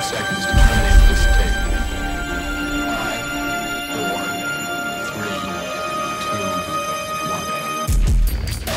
seconds to terminate this tape. 5, 4, 3, 2, 1.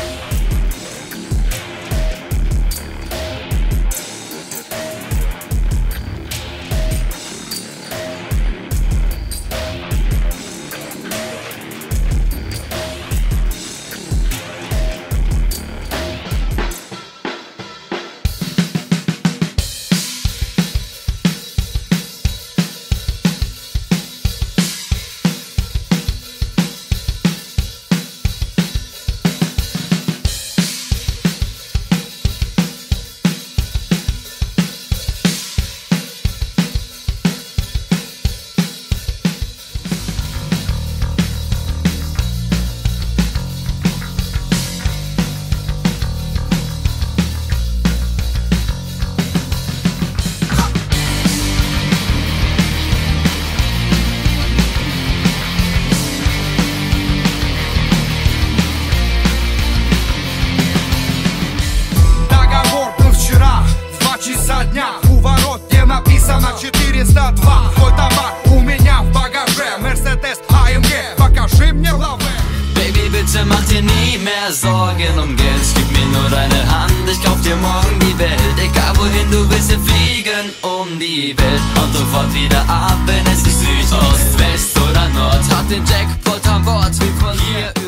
Часа дня, у ворот, где написано 402. Твой табак у меня в багаже, Mercedes AMG, покажи мне лаве. Baby, bitte mach dir nie mehr Sorgen um Geld. Gib mir nur deine Hand, ich kauf dir morgen die Welt. Egal wohin du willst, wir fliegen um die Welt. Und sofort wieder ab, wenn es ist Süd, Ost, West oder Nord. Hat den Jackpot an Bord, wir von hier